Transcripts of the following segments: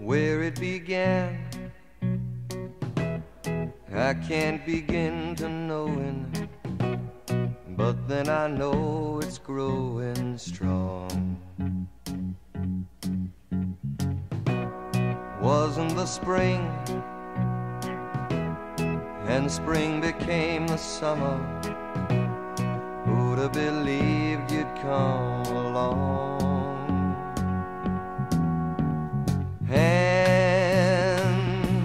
where it began. I can't begin to knowing, but then I know it's growing strong. Wasn't the spring, and spring became the summer. Who'd have believed you'd come along? Hand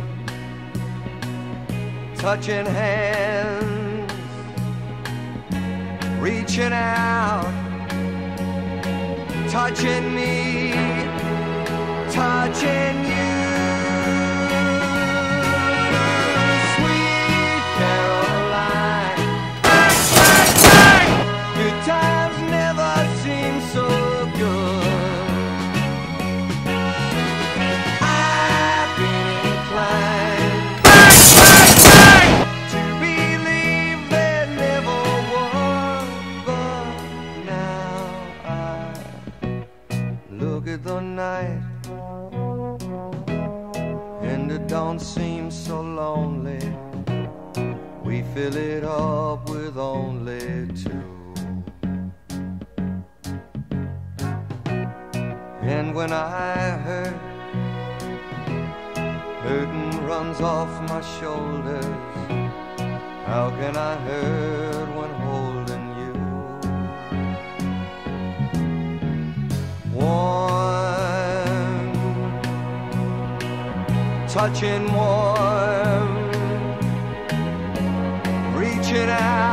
touching hands, reaching out, touching me, touching you. Sweet Caroline, bang, bang, bang. Good times never seem so good. I've been inclined, bang, bang, bang, to believe there never was, but now I look at the night and it don't seem so lonely. We fill it up with only two. And when I hurt, hurting runs off my shoulders. How can I hurt when holding you? Warm, touching warm, reaching out.